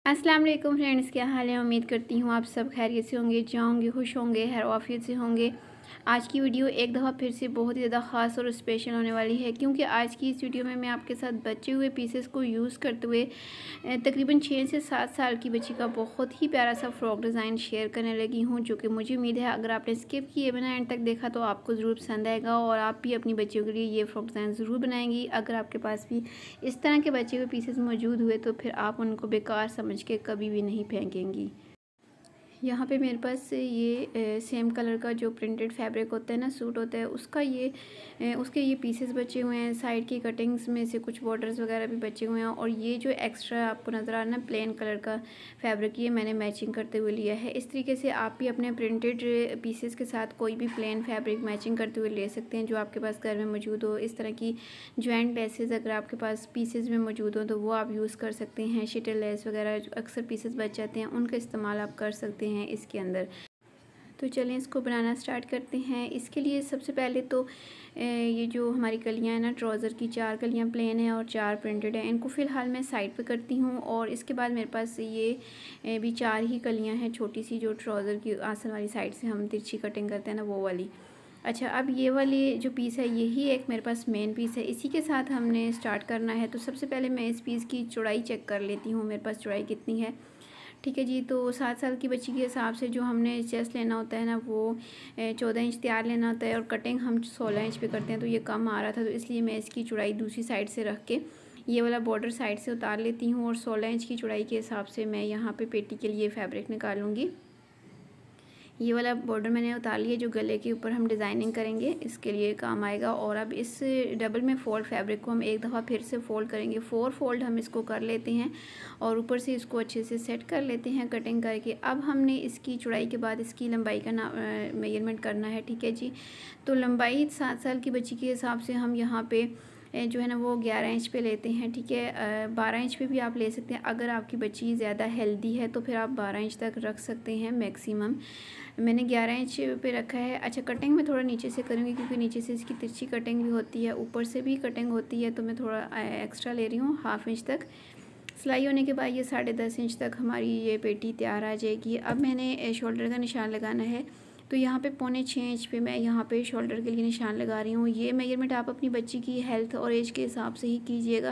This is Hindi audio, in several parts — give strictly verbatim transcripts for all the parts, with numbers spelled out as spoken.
अस्सलाम वालेकुम फ्रेंड्स, क्या हाल है। उम्मीद करती हूँ आप सब खैरियत से होंगे, जाओगे खुश होंगे, हर आफियत से होंगे। आज की वीडियो एक दफ़ा फिर से बहुत ही ज़्यादा ख़ास और स्पेशल होने वाली है, क्योंकि आज की इस वीडियो में मैं आपके साथ बचे हुए पीसेस को यूज़ करते हुए तकरीबन छः से सात साल की बच्ची का बहुत ही प्यारा सा फ्रॉक डिज़ाइन शेयर करने लगी हूँ, जो कि मुझे उम्मीद है अगर आपने स्किप किए बिना एंड तक देखा तो आपको ज़रूर पसंद आएगा और आप भी अपनी बच्चियों के लिए ये फ्रॉक डिज़ाइन ज़रूर बनाएंगी। अगर आपके पास भी इस तरह के बचे हुए पीसेस मौजूद हुए तो फिर आप उनको बेकार समझ के कभी भी नहीं फेंकेंगी। यहाँ पे मेरे पास ये ए, सेम कलर का जो प्रिंटेड फैब्रिक होता है ना, सूट होता है, उसका ये ए, उसके ये पीसेस बचे हुए हैं। साइड की कटिंग्स में से कुछ बॉर्डर्स वगैरह भी बचे हुए हैं और ये जो एक्स्ट्रा आपको नज़र आ रहा है ना प्लेन कलर का फैब्रिक, ये मैंने मैचिंग करते हुए लिया है। इस तरीके से आप भी अपने प्रिंटेड पीसेस के साथ कोई भी प्लेन फैब्रिक मैचिंग करते हुए ले सकते हैं जो आपके पास घर में मौजूद हो। इस तरह की ज्वाइंट लेसेस अगर आपके पास पीसेस में मौजूद हो तो वो आप यूज़ कर सकते हैं। शिटल लेस वगैरह जो अक्सर पीसेस बच जाते हैं उनका इस्तेमाल आप कर सकते हैं इसके अंदर। तो चलें इसको बनाना स्टार्ट करते हैं। इसके लिए सबसे पहले तो ये जो हमारी कलियां हैं ना, ट्राउज़र की चार कलियां प्लेन है और चार प्रिंटेड है, इनको फ़िलहाल मैं साइड पे करती हूँ। और इसके बाद मेरे पास ये भी चार ही कलियां हैं छोटी सी, जो ट्राउज़र की आसन वाली साइड से हम तिरछी कटिंग करते हैं ना, वो वाली। अच्छा, अब ये वाली जो पीस है यही एक मेरे पास मेन पीस है, इसी के साथ हमने स्टार्ट करना है। तो सबसे पहले मैं इस पीस की चौड़ाई चेक कर लेती हूँ, मेरे पास चौड़ाई कितनी है। ठीक है जी, तो सात साल की बच्ची के हिसाब से जो हमने चेस्ट लेना होता है ना, वो चौदह इंच तैयार लेना होता है और कटिंग हम सोलह इंच पे करते हैं, तो ये कम आ रहा था, तो इसलिए मैं इसकी चौड़ाई दूसरी साइड से रख के ये वाला बॉर्डर साइड से उतार लेती हूँ और सोलह इंच की चौड़ाई के हिसाब से मैं यहाँ पे पेटी के लिए फैब्रिक निकालूंगी। ये वाला बॉर्डर मैंने उतार लिया, जो गले के ऊपर हम डिज़ाइनिंग करेंगे इसके लिए काम आएगा। और अब इस डबल में फोल्ड फैब्रिक को हम एक दफ़ा फिर से फोल्ड करेंगे। फोर फोल्ड हम इसको कर लेते हैं और ऊपर से इसको अच्छे से सेट कर लेते हैं कटिंग करके। अब हमने इसकी चौड़ाई के बाद इसकी लंबाई का ना मेजरमेंट करना है। ठीक है जी, तो लंबाई सात साल की बच्ची के हिसाब से हम यहाँ पे जो है ना वो ग्यारह इंच पे लेते हैं। ठीक है, बारह इंच पे भी आप ले सकते हैं। अगर आपकी बच्ची ज़्यादा हेल्दी है तो फिर आप बारह इंच तक रख सकते हैं मैक्सिमम। मैंने ग्यारह इंच पे रखा है। अच्छा, कटिंग में थोड़ा नीचे से करूँगी क्योंकि नीचे से इसकी तिरछी कटिंग भी होती है, ऊपर से भी कटिंग होती है, तो मैं थोड़ा एक्स्ट्रा ले रही हूँ। हाफ इंच तक सिलाई होने के बाद ये साढ़े दस इंच तक हमारी ये पेटी तैयार आ जाएगी। अब मैंने शोल्डर का निशान लगाना है, तो यहाँ पे पौने छः इंच पे मैं यहाँ पे शोल्डर के लिए निशान लगा रही हूँ। ये मेजरमेंट आप अपनी बच्ची की हेल्थ और एज के हिसाब से ही कीजिएगा।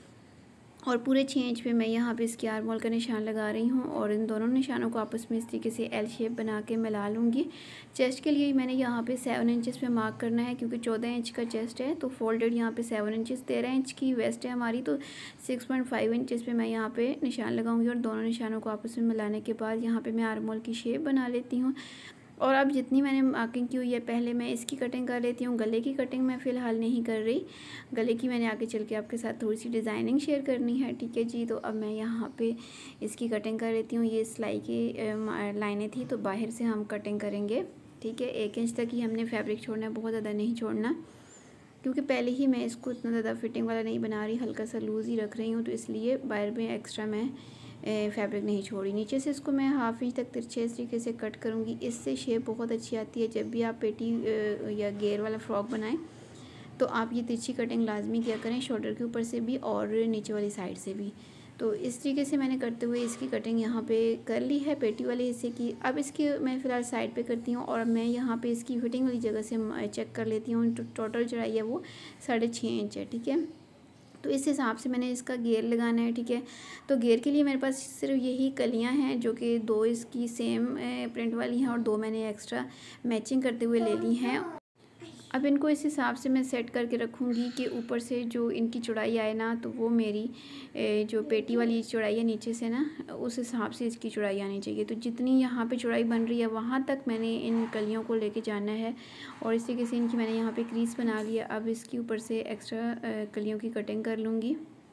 और पूरे छः इंच पे मैं यहाँ पे इसकी आर्म होल का निशान लगा रही हूँ और इन दोनों निशानों को आपस में इस तरीके से एल शेप बना के मिला लूँगी। चेस्ट के लिए मैंने यहाँ पे सेवन इंचेस पे मार्क करना है, क्योंकि चौदह इंच का चेस्ट है तो फोल्डेड यहाँ पे सेवन इंचेस, तेरह इंच की वेस्ट है हमारी, तो सिक्स पॉइंट फाइव इंचेस पे मैं यहाँ पे निशान लगाऊंगी। और दोनों निशानों को आपस में मिलाने के बाद यहाँ पे मैं आर्म होल की शेप बना लेती हूँ। और अब जितनी मैंने मार्किंग की हुई है पहले मैं इसकी कटिंग कर लेती हूँ। गले की कटिंग मैं फ़िलहाल नहीं कर रही, गले की मैंने आगे चल के आपके साथ थोड़ी सी डिज़ाइनिंग शेयर करनी है। ठीक है जी, तो अब मैं यहाँ पे इसकी कटिंग कर लेती हूँ। ये सिलाई की लाइनें थी तो बाहर से हम कटिंग करेंगे। ठीक है, एक इंच तक ही हमने फैब्रिक छोड़ना है, बहुत ज़्यादा नहीं छोड़ना, क्योंकि पहले ही मैं इसको इतना ज़्यादा फिटिंग वाला नहीं बना रही, हल्का सा लूज़ ही रख रही हूँ, तो इसलिए बाहर में एक्स्ट्रा मैं फैब्रिक नहीं छोड़ी। नीचे से इसको मैं हाफ इंच तक तिरछे इस तरीके से कट करूँगी। इससे शेप बहुत अच्छी आती है। जब भी आप पेटी या घेर वाला फ्रॉक बनाएं तो आप ये तिरछी कटिंग लाजमी किया करें, शोल्डर के ऊपर से भी और नीचे वाली साइड से भी। तो इस तरीके से मैंने करते हुए इसकी कटिंग यहाँ पे कर ली है पेटी वाले हिस्से की। अब इसकी मैं फ़िलहाल साइड पे करती हूँ और मैं यहाँ पे इसकी फिटिंग वाली जगह से चेक कर लेती हूँ। तो टोटल चौड़ाई है वो साढ़े छः इंच है। ठीक है, तो इस हिसाब से मैंने इसका घेर लगाना है। ठीक है, तो घेर के लिए मेरे पास सिर्फ यही कलियां हैं, जो कि दो इसकी सेम प्रिंट वाली हैं और दो मैंने एक्स्ट्रा मैचिंग करते हुए ले ली हैं। अब इनको इस हिसाब से मैं सेट करके रखूँगी कि ऊपर से जो इनकी चौड़ाई आए ना, तो वो मेरी जो पेटी वाली चौड़ाई है नीचे से ना, उस हिसाब से इसकी चौड़ाई आनी चाहिए। तो जितनी यहाँ पे चौड़ाई बन रही है वहाँ तक मैंने इन कलियों को लेके जाना है और इस तरीके से इनकी मैंने यहाँ पे क्रीज बना लिया। अब इसके ऊपर से एक्स्ट्रा कलियों की कटिंग कर लूँगी।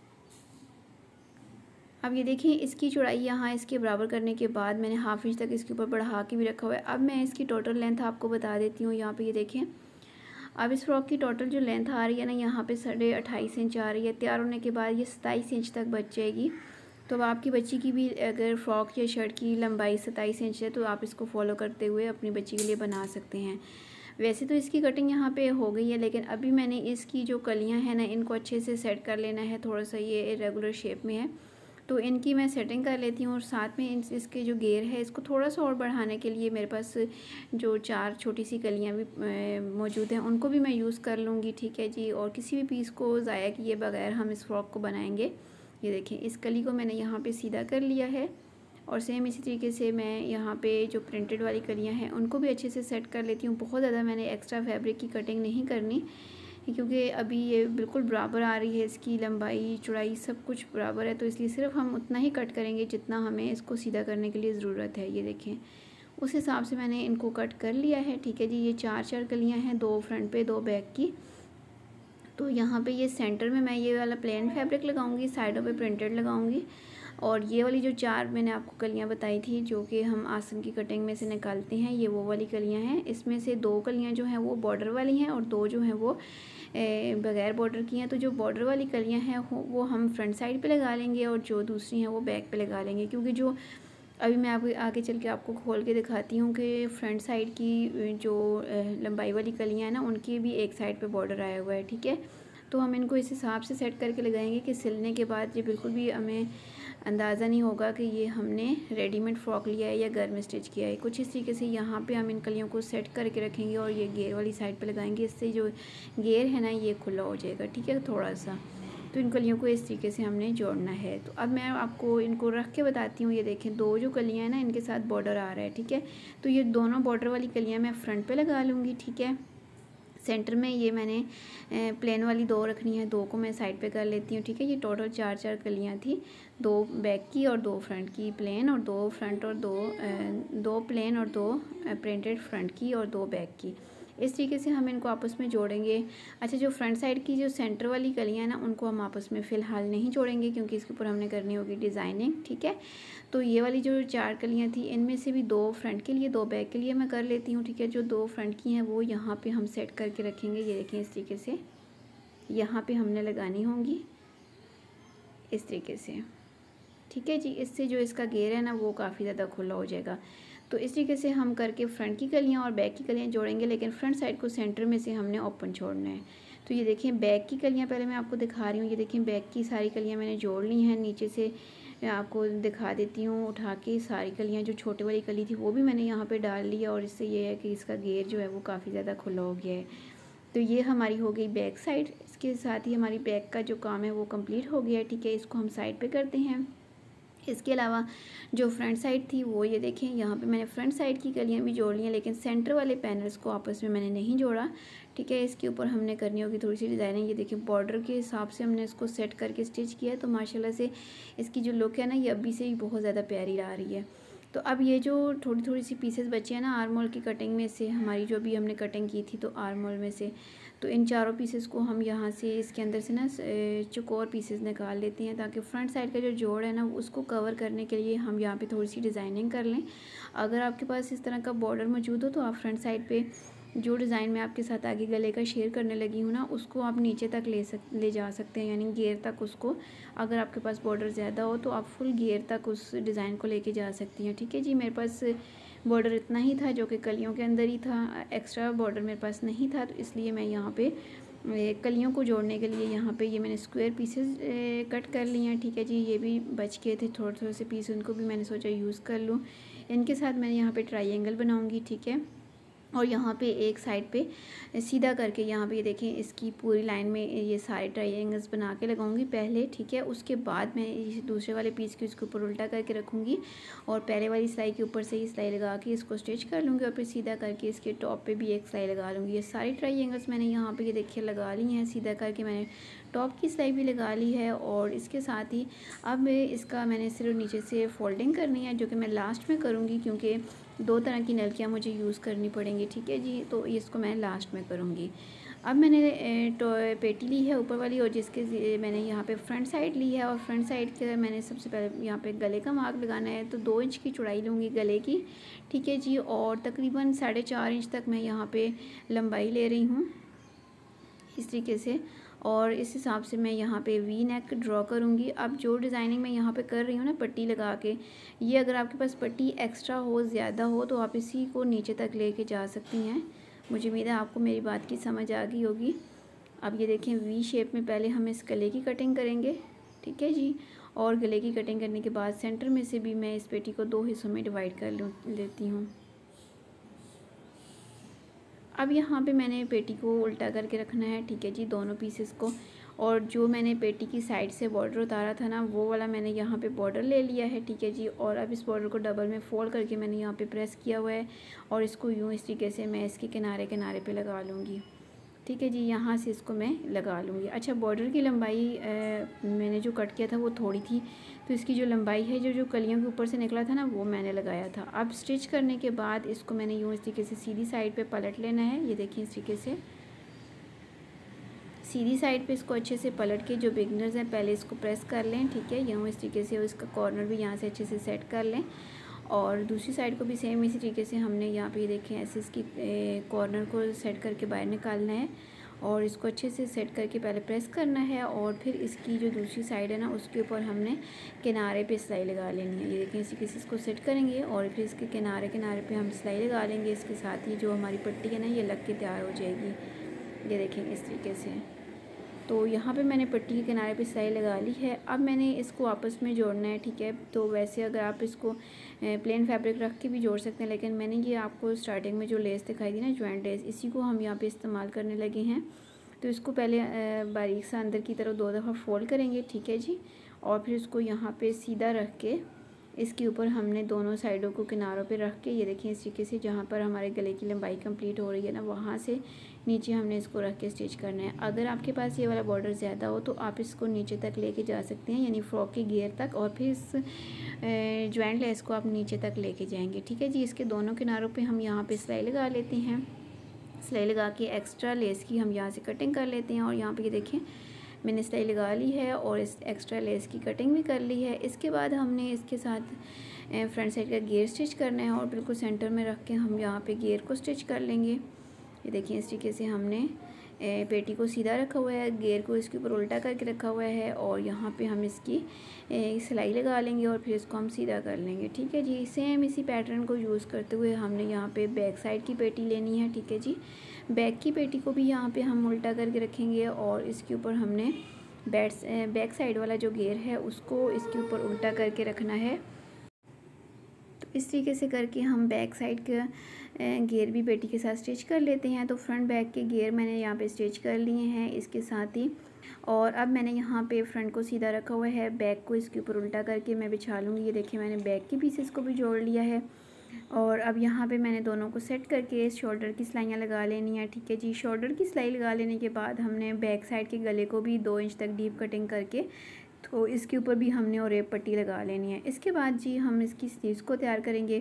अब ये देखिए, इसकी चौड़ाई यहाँ इसके बराबर करने के बाद मैंने हाफ इंच तक इसके ऊपर बढ़ा के भी रखा हुआ है। अब मैं इसकी टोटल लेंथ आपको बता देती हूँ। यहाँ पे ये देखें, अब इस फ्रॉक की टोटल जो लेंथ आ रही है ना, यहाँ पे साढ़े अट्ठाईस इंच आ रही है। तैयार होने के बाद ये सत्ताईस इंच तक बच जाएगी। तो अब आपकी बच्ची की भी अगर फ्रॉक या शर्ट की लंबाई सत्ताईस इंच है तो आप इसको फॉलो करते हुए अपनी बच्ची के लिए बना सकते हैं। वैसे तो इसकी कटिंग यहाँ पे हो गई है, लेकिन अभी मैंने इसकी जो कलियाँ हैं ना, इनको अच्छे से सेट कर लेना है। थोड़ा सा ये इरेगुलर शेप में है तो इनकी मैं सेटिंग कर लेती हूँ। और साथ में इन इसके जो घेर है इसको थोड़ा सा और बढ़ाने के लिए मेरे पास जो चार छोटी सी कलियाँ भी मौजूद हैं उनको भी मैं यूज़ कर लूँगी, ठीक है जी। और किसी भी पीस को ज़ाया किए बगैर हम इस फ्रॉक को बनाएंगे। ये देखें, इस कली को मैंने यहाँ पे सीधा कर लिया है और सेम इसी तरीके से मैं यहाँ पे जो प्रिंटेड वाली कलियाँ हैं उनको भी अच्छे से सेट कर लेती हूँ। बहुत ज़्यादा मैंने एक्स्ट्रा फैब्रिक की कटिंग नहीं करनी, क्योंकि अभी ये बिल्कुल बराबर आ रही है, इसकी लंबाई चौड़ाई सब कुछ बराबर है, तो इसलिए सिर्फ हम उतना ही कट करेंगे जितना हमें इसको सीधा करने के लिए ज़रूरत है। ये देखें, उस हिसाब से मैंने इनको कट कर लिया है, ठीक है जी। ये चार चार कलियाँ हैं, दो फ्रंट पे दो बैक की। तो यहाँ पे ये सेंटर में मैं ये वाला प्लेन फैब्रिक लगाऊंगी, साइडों पे प्रिंटेड लगाऊंगी। और ये वाली जो चार मैंने आपको कलियाँ बताई थी जो कि हम आसन की कटिंग में से निकालते हैं, ये वो वाली कलियाँ हैं। इसमें से दो कलियाँ जो हैं वो बॉर्डर वाली हैं और दो जो हैं वो बग़ैर बॉर्डर की हैं। तो जो बॉर्डर वाली कलियाँ हैं वो हम फ्रंट साइड पे लगा लेंगे और जो दूसरी हैं वो बैक पे लगा लेंगे, क्योंकि जो अभी मैं आपको आगे चल के आपको खोल के दिखाती हूँ कि फ्रंट साइड की जो लंबाई वाली कलियाँ हैं ना उनकी भी एक साइड पे बॉर्डर आया हुआ है, ठीक है। तो हम इनको इस हिसाब से सेट करके लगाएंगे कि सिलने के बाद ये बिल्कुल भी हमें अंदाज़ा नहीं होगा कि ये हमने रेडीमेड फ्रॉक लिया है या घर में स्टिच किया है। कुछ इस तरीके से यहाँ पे हम इन कलियों को सेट करके रखेंगे और ये घेर वाली साइड पे लगाएंगे। इससे जो घेर है ना ये खुला हो जाएगा, ठीक है, थोड़ा सा। तो इन कलियों को इस तरीके से हमने जोड़ना है। तो अब मैं आपको इनको रख के बताती हूँ। ये देखें, दो जो कलियाँ हैं ना इनके साथ बॉर्डर आ रहा है, ठीक है। तो ये दोनों बॉर्डर वाली कलियाँ मैं फ्रंट पे लगा लूँगी, ठीक है। सेंटर में ये मैंने प्लेन वाली दो रखनी है, दो को मैं साइड पे कर लेती हूँ, ठीक है। ये टोटल चार चार कलियाँ थी, दो बैक की और दो फ्रंट की प्लेन, और दो फ्रंट और दो दो प्लेन और दो प्रिंटेड फ्रंट की और दो बैक की। इस तरीके से हम इनको आपस में जोड़ेंगे। अच्छा, जो फ्रंट साइड की जो सेंटर वाली कलियाँ हैं ना उनको हम आपस में फ़िलहाल नहीं जोड़ेंगे, क्योंकि इसके ऊपर हमने करनी होगी डिज़ाइनिंग, ठीक है। तो ये वाली जो चार कलियाँ थी इनमें से भी दो फ्रंट के लिए दो बैक के लिए मैं कर लेती हूँ, ठीक है। जो दो फ्रंट की हैं वो यहाँ पे हम सेट करके रखेंगे। ये देखें, इस तरीके से यहाँ पे हमने लगानी होंगी इस तरीके से, ठीक है जी। इससे जो इसका घेर है ना वो काफ़ी ज़्यादा खुला हो जाएगा। तो इस तरीके से हम करके फ्रंट की कलियाँ और बैक की कलियाँ जोड़ेंगे, लेकिन फ्रंट साइड को सेंटर में से हमने ओपन छोड़ना है। तो ये देखें, बैक की कलियाँ पहले मैं आपको दिखा रही हूँ। ये देखें, बैक की सारी कलियाँ मैंने जोड़ ली हैं। नीचे से आपको दिखा देती हूँ उठा के, सारी कलियाँ जो छोटे वाली कली थी वो भी मैंने यहाँ पे डाल ली है। और इससे ये है कि इसका घेर जो है वो काफ़ी ज़्यादा खुला हो गया है। तो ये हमारी हो गई बैक साइड। इसके साथ ही हमारी बैक का जो काम है वो कंप्लीट हो गया है, ठीक है। इसको हम साइड पे करते हैं। इसके अलावा जो फ्रंट साइड थी वो ये देखें, यहाँ पे मैंने फ्रंट साइड की कलियाँ भी जोड़ ली हैं, लेकिन सेंटर वाले पैनल्स को आपस में मैंने नहीं जोड़ा, ठीक है। इसके ऊपर हमने करनी होगी थोड़ी सी डिज़ाइनिंग। ये देखिए, बॉर्डर के हिसाब से हमने इसको सेट करके स्टिच किया है। तो माशाल्लाह से इसकी जो लुक है ना ये अभी से ही बहुत ज़्यादा प्यारी आ रही है। तो अब ये जो थोड़ी थोड़ी सी पीसेस बचे हैं ना आर्म होल की कटिंग में से, हमारी जो भी हमने कटिंग की थी तो आर्म होल में से, तो इन चारों पीसेस को हम यहाँ से इसके अंदर से ना चौकोर पीसेस निकाल लेते हैं, ताकि फ्रंट साइड का जो जोड़ है ना उसको कवर करने के लिए हम यहाँ पे थोड़ी सी डिज़ाइनिंग कर लें। अगर आपके पास इस तरह का बॉर्डर मौजूद हो तो आप फ्रंट साइड पे जो डिज़ाइन मैं आपके साथ आगे गले का शेयर करने लगी हूँ ना उसको आप नीचे तक ले सक ले जा सकते हैं, यानी घेर तक उसको। अगर आपके पास बॉर्डर ज़्यादा हो तो आप फुल घेर तक उस डिज़ाइन को लेके जा सकती हैं, ठीक है जी। मेरे पास बॉर्डर इतना ही था जो कि कलियों के अंदर ही था, एक्स्ट्रा बॉर्डर मेरे पास नहीं था, तो इसलिए मैं यहाँ पे कलियों को जोड़ने के लिए यहाँ पे ये मैंने स्क्वायर पीसेस कट कर लिए हैं, ठीक है जी। ये भी बच गए थे थोड़े थोड़े से पीस, उनको भी मैंने सोचा यूज़ कर लूँ। इनके साथ मैं यहाँ पे ट्रायंगल बनाऊँगी, ठीक है। और यहाँ पे एक साइड पे सीधा करके यहाँ पे ये देखें, इसकी पूरी लाइन में ये सारे ट्रायंगल्स बना के लगाऊंगी पहले, ठीक है। उसके बाद मैं इस दूसरे वाले पीस को इसके ऊपर उल्टा करके रखूँगी और पहले वाली सिलाई के ऊपर से ही सिलाई लगा के इसको स्टिच कर लूँगी और फिर सीधा करके इसके टॉप पे भी एक सिलाई लगा लूँगी। ये सारी ट्रायंगल्स मैंने यहाँ पे ये देखिए लगा ली हैं, सीधा करके मैंने टॉप की सिलाई भी लगा ली है। और इसके साथ ही अब इसका मैंने सिर्फ नीचे से फोल्डिंग करनी है, जो कि मैं लास्ट में करूँगी, क्योंकि दो तरह की नलकियाँ मुझे यूज़ करनी पड़ेंगी, ठीक है जी। तो इसको मैं लास्ट में करूँगी। अब मैंने तो पेटी ली है ऊपर वाली, और जिसके मैंने यहाँ पे फ्रंट साइड ली है, और फ्रंट साइड के मैंने सबसे पहले यहाँ पे गले का मार्क लगाना है। तो दो इंच की चौड़ाई लूँगी गले की, ठीक है जी। और तकरीबन साढ़े चार इंच तक मैं यहाँ पे लंबाई ले रही हूँ इस तरीके से, और इस हिसाब से मैं यहाँ पे वी नेक ड्रॉ करूँगी। अब जो डिज़ाइनिंग मैं यहाँ पे कर रही हूँ ना पट्टी लगा के, ये अगर आपके पास पट्टी एक्स्ट्रा हो, ज़्यादा हो, तो आप इसी को नीचे तक लेके जा सकती हैं। मुझे उम्मीद है आपको मेरी बात की समझ आ गई होगी। अब ये देखें, वी शेप में पहले हम इस गले की कटिंग करेंगे, ठीक है जी। और गले की कटिंग करने के बाद सेंटर में से भी मैं इस पेटी को दो हिस्सों में डिवाइड कर लेती हूँ। अब यहाँ पे मैंने पेटी को उल्टा करके रखना है, ठीक है जी, दोनों पीसेस को। और जो मैंने पेटी की साइड से बॉर्डर उतारा था ना, वो वाला मैंने यहाँ पे बॉर्डर ले लिया है, ठीक है जी। और अब इस बॉर्डर को डबल में फोल्ड करके मैंने यहाँ पे प्रेस किया हुआ है और इसको यूँ इस तरीके से मैं इसके किनारे किनारे पे लगा लूँगी, ठीक है जी। यहाँ से इसको मैं लगा लूँगी। अच्छा, बॉर्डर की लंबाई आ, मैंने जो कट किया था वो थोड़ी थी, तो इसकी जो लंबाई है, जो जो कलियों के ऊपर से निकला था ना, वो मैंने लगाया था। अब स्टिच करने के बाद इसको मैंने यूँ इस तरीके से सीधी साइड पे पलट लेना है। ये देखिए, इस तरीके से सीधी साइड पे इसको अच्छे से पलट के, जो बिगनर्स हैं पहले इसको प्रेस कर लें, ठीक है, यूँ इस तरीके से। इसका कॉर्नर भी यहाँ से अच्छे से सेट कर लें और दूसरी साइड को भी सेम इसी तरीके से हमने यहाँ पे देखें ऐसे इसकी कॉर्नर को सेट करके बाहर निकालना है और इसको अच्छे से सेट करके पहले प्रेस करना है और फिर इसकी जो दूसरी साइड है ना, उसके ऊपर हमने किनारे पे सिलाई लगा लेनी है। ये देखें, इसी तरीके से इसको सेट करेंगे और फिर इसके किनारे किनारे पे हम सिलाई लगा लेंगे। इसके साथ ही जो हमारी पट्टी है ना, ये लग के तैयार हो जाएगी। ये देखें इस तरीके से। तो यहाँ पे मैंने पट्टी के किनारे पे सिलाई लगा ली है। अब मैंने इसको आपस में जोड़ना है, ठीक है। तो वैसे अगर आप इसको प्लेन फैब्रिक रख के भी जोड़ सकते हैं, लेकिन मैंने ये आपको स्टार्टिंग में जो लेस दिखाई दी ना, जॉइंट लेस, इसी को हम यहाँ पे इस्तेमाल करने लगे हैं। तो इसको पहले बारीक सा अंदर की तरफ दो दफ़ा फोल्ड करेंगे, ठीक है जी। और फिर इसको यहाँ पर सीधा रख के इसके ऊपर हमने दोनों साइडों को किनारों पे रख के, ये देखिए इस तरीके से, जहाँ पर हमारे गले की लंबाई कंप्लीट हो रही है ना, वहाँ से नीचे हमने इसको रख के स्टिच करना है। अगर आपके पास ये वाला बॉर्डर ज़्यादा हो तो आप इसको नीचे तक लेके जा सकते हैं, यानी फ्रॉक के घेर तक, और फिर इस जॉइंट लेस को आप नीचे तक लेके जाएंगे, ठीक है जी। इसके दोनों किनारों पे हम यहाँ पे सिलाई लगा लेते हैं। सिलाई लगा के एक्स्ट्रा लेस की हम यहाँ से कटिंग कर लेते हैं और यहाँ पे ये देखें मैंने सिलाई लगा ली है और इस एक्स्ट्रा लेस की कटिंग भी कर ली है। इसके बाद हमने इसके साथ फ्रंट साइड का घेर स्टिच करना है और बिल्कुल सेंटर में रख के हम यहाँ पे घेर को स्टिच कर लेंगे। ये देखिए, इस तरीके से हमने पेटी को सीधा रखा हुआ है, घेर को इसके ऊपर उल्टा करके रखा हुआ है और यहाँ पे हम इसकी सिलाई लगा लेंगे और फिर इसको हम सीधा कर लेंगे, ठीक है जी। सेम इसी पैटर्न को यूज़ करते हुए हमने यहाँ पे बैक साइड की पेटी लेनी है, ठीक है जी। बैक की पेटी को भी यहाँ पे हम उल्टा करके रखेंगे और इसके ऊपर हमने बैक बैक साइड वाला जो घेर है उसको इसके ऊपर उल्टा करके रखना है। तो इस तरीके से करके हम बैक साइड का घेर भी पेटी के साथ स्टिच कर लेते हैं। तो फ्रंट बैक के घेर मैंने यहाँ पे स्टिच कर लिए हैं इसके साथ ही। और अब मैंने यहाँ पे फ्रंट को सीधा रखा हुआ है, बैक को इसके ऊपर उल्टा करके मैं बिछा लूँगी। ये देखिए, मैंने बैक की पीसेस को भी जोड़ लिया है और अब यहाँ पे मैंने दोनों को सेट करके शोल्डर की सिलाइयाँ लगा लेनी है, ठीक है जी। शोल्डर की सिलाई लगा लेने के बाद हमने बैक साइड के गले को भी दो इंच तक डीप कटिंग करके, तो इसके ऊपर भी हमने और एक पट्टी लगा लेनी है। इसके बाद जी हम इसकी स्लीव्स को तैयार करेंगे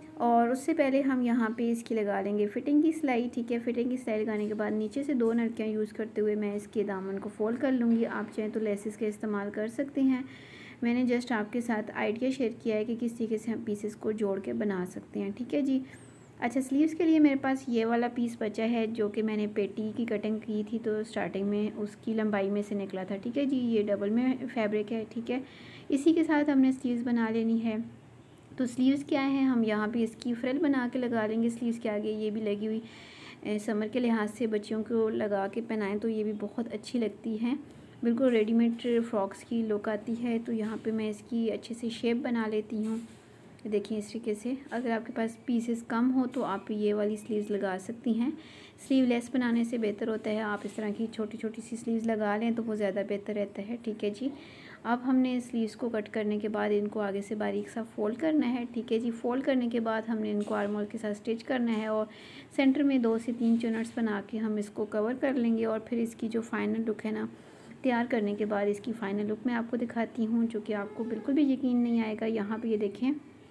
और उससे पहले हम यहाँ पे इसकी लगा लेंगे फिटिंग की सिलाई, ठीक है। फिटिंग की सिलाई लगाने के बाद नीचे से दो नलकियाँ यूज़ करते हुए मैं इसके दामन को फोल्ड कर लूँगी। आप चाहें तो लेसेस का इस्तेमाल कर सकते हैं। मैंने जस्ट आपके साथ आइडिया शेयर किया है कि किस तरीके से हम पीसेस को जोड़ के बना सकते हैं, ठीक है जी। अच्छा, स्लीव्स के लिए मेरे पास ये वाला पीस बचा है जो कि मैंने पेटी की कटिंग की थी, तो स्टार्टिंग में उसकी लंबाई में से निकला था, ठीक है जी। ये डबल में फैब्रिक है, ठीक है। इसी के साथ हमने स्लीव्स बना लेनी है। तो स्लीव्स क्या है, हम यहाँ पे इसकी फ्रिल बना के लगा लेंगे स्लीव्स के आगे। ये भी लगी हुई समर के लिहाज से बच्चियों को लगा के पहनाएं तो ये भी बहुत अच्छी लगती है, बिल्कुल रेडीमेड फ्रॉक्स की लुक आती है। तो यहाँ पे मैं इसकी अच्छे से शेप बना लेती हूँ। देखिए इस तरीके से। अगर आपके पास पीसेस कम हो तो आप ये वाली स्लीव्स लगा सकती हैं। स्लीवलेस बनाने से बेहतर होता है आप इस तरह की छोटी छोटी सी स्लीव्स लगा लें तो वो ज़्यादा बेहतर रहता है, ठीक है जी। अब हमने स्लीव्स को कट करने के बाद इनको आगे से बारीक सा फोल्ड करना है, ठीक है जी। फोल्ड करने के बाद हमने इनको आर्म होल के साथ स्टिच करना है और सेंटर में दो से तीन चुनट्स बना के हम इसको कवर कर लेंगे। और फिर इसकी जो फाइनल लुक है ना, तैयार करने के बाद इसकी फ़ाइनल लुक मैं आपको दिखाती हूँ, जो कि आपको बिल्कुल भी यकीन नहीं आएगा। यहाँ पे ये देखें,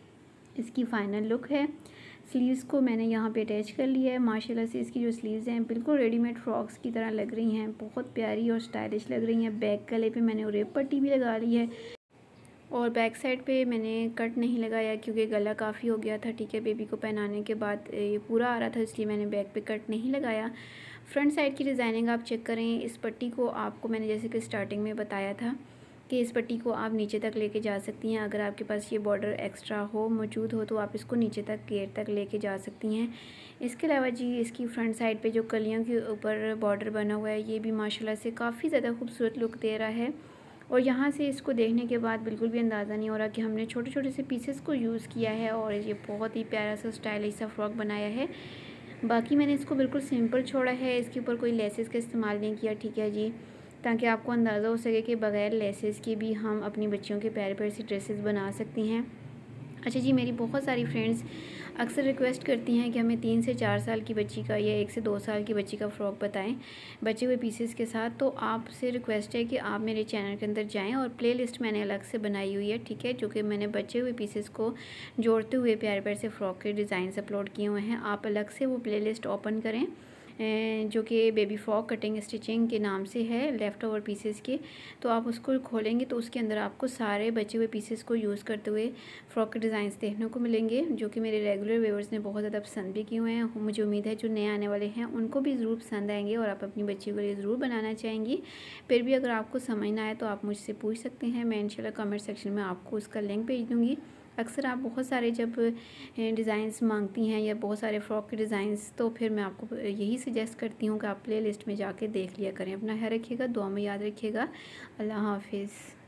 इसकी फ़ाइनल लुक है। स्लीव्स को मैंने यहाँ पे अटैच कर लिया है। माशाल्लाह से इसकी जो स्लीव्स हैं बिल्कुल रेडीमेड फ्रॉक्स की तरह लग रही हैं, बहुत प्यारी और स्टाइलिश लग रही हैं। बैक गले पे मैंने रेप पट्टी भी लगा ली है और बैक साइड पे मैंने कट नहीं लगाया क्योंकि गला काफ़ी हो गया था, ठीक है। बेबी को पहनाने के बाद ये पूरा आ रहा था, इसलिए मैंने बैक पे कट नहीं लगाया। फ्रंट साइड की डिज़ाइनिंग आप चेक करें। इस पट्टी को आपको मैंने जैसे कि स्टार्टिंग में बताया था कि इस पट्टी को आप नीचे तक लेके जा सकती हैं। अगर आपके पास ये बॉर्डर एक्स्ट्रा हो मौजूद हो तो आप इसको नीचे तक घेर तक लेके जा सकती हैं। इसके अलावा जी इसकी फ्रंट साइड पे जो कलियों के ऊपर बॉर्डर बना हुआ है ये भी माशाल्लाह से काफ़ी ज़्यादा खूबसूरत लुक दे रहा है। और यहाँ से इसको देखने के बाद बिल्कुल भी अंदाज़ा नहीं हो रहा कि हमने छोटे छोटे से पीसेस को यूज़ किया है और ये बहुत ही प्यारा सा स्टाइलिश सा फ्रॉक बनाया है। बाकी मैंने इसको बिल्कुल सिंपल छोड़ा है, इसके ऊपर कोई लेसेस का इस्तेमाल नहीं किया, ठीक है जी, ताकि आपको अंदाज़ा हो सके कि बग़ैर लेसेस के भी हम अपनी बच्चियों के प्यारे प्यारे सी ड्रेसेस बना सकती हैं। अच्छा जी, मेरी बहुत सारी फ्रेंड्स अक्सर रिक्वेस्ट करती हैं कि हमें तीन से चार साल की बच्ची का या एक से दो साल की बच्ची का फ़्रॉक बताएं बचे हुए पीसेस के साथ। तो आपसे रिक्वेस्ट है कि आप मेरे चैनल के अंदर जाएं और प्लेलिस्ट मैंने अलग से बनाई हुई है, ठीक है, जो कि मैंने बचे हुए पीसेस को जोड़ते हुए प्यारे प्यारे से फ़्रॉक के डिज़ाइंस अपलोड किए हुए हैं। आप अलग से वो प्लेलिस्ट ओपन करें जो कि बेबी फ्रॉक कटिंग स्टिचिंग के नाम से है, लेफ़्ट ओवर पीसेस के। तो आप उसको खोलेंगे तो उसके अंदर आपको सारे बचे हुए पीसेस को यूज़ करते हुए फ़्रॉक के डिज़ाइंस देखने को मिलेंगे, जो कि मेरे रेगुलर व्यूअर्स ने बहुत ज़्यादा पसंद भी किए हुए हैं। मुझे उम्मीद है जो नए आने वाले हैं उनको भी ज़रूर पसंद आएंगे और आप अपनी बच्ची के लिए ज़रूर बनाना चाहेंगी। फिर भी अगर आपको समझ ना आए तो आप मुझसे पूछ सकते हैं, मैं इंशाल्लाह कमेंट सेक्शन में आपको उसका लिंक भेज दूँगी। अक्सर आप बहुत सारे जब डिज़ाइंस मांगती हैं या बहुत सारे फ़्रॉक के डिज़ाइंस, तो फिर मैं आपको यही सजेस्ट करती हूँ कि आप प्ले लिस्ट में जाके देख लिया करें। अपना ख्याल रखिएगा, दुआ में याद रखिएगा। अल्लाह हाफ़िज़।